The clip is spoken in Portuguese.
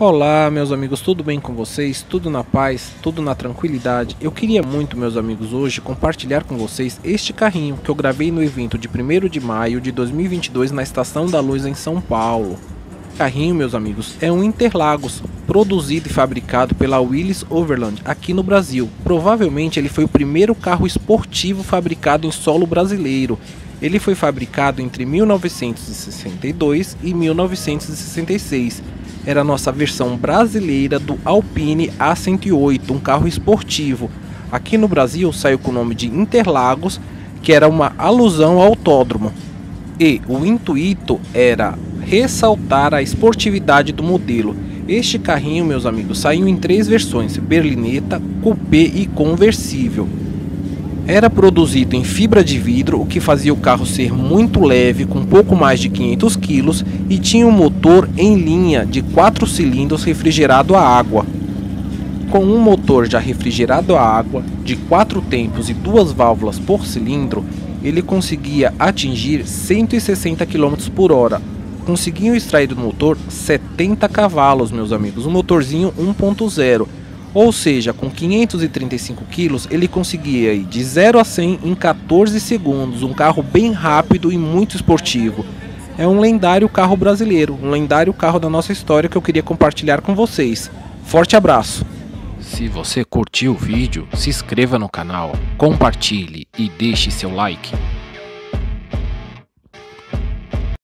Olá, meus amigos, tudo bem com vocês? Tudo na paz, tudo na tranquilidade? Eu queria muito, meus amigos, hoje compartilhar com vocês este carrinho que eu gravei no evento de 1º de maio de 2022 na Estação da Luz em São Paulo. O carrinho, meus amigos, é um Interlagos, produzido e fabricado pela Willys Overland aqui no Brasil. Provavelmente ele foi o primeiro carro esportivo fabricado em solo brasileiro. Ele foi fabricado entre 1962 e 1966. Era a nossa versão brasileira do Alpine A108, um carro esportivo. Aqui no Brasil saiu com o nome de Interlagos, que era uma alusão ao autódromo. E o intuito era ressaltar a esportividade do modelo. Este carrinho, meus amigos, saiu em 3 versões: berlineta, coupé e conversível. Era produzido em fibra de vidro, o que fazia o carro ser muito leve, com pouco mais de 500 kg, e tinha um motor em linha de 4 cilindros refrigerado a água. Com um motor já refrigerado a água, de 4 tempos e 2 válvulas por cilindro, ele conseguia atingir 160 km por hora. Conseguiam extrair do motor 70 cavalos, meus amigos, um motorzinho 1.0. Ou seja, com 535 kg ele conseguia ir de 0 a 100 em 14 segundos, um carro bem rápido e muito esportivo. É um lendário carro brasileiro, um lendário carro da nossa história que eu queria compartilhar com vocês. Forte abraço! Se você curtiu o vídeo, se inscreva no canal, compartilhe e deixe seu like.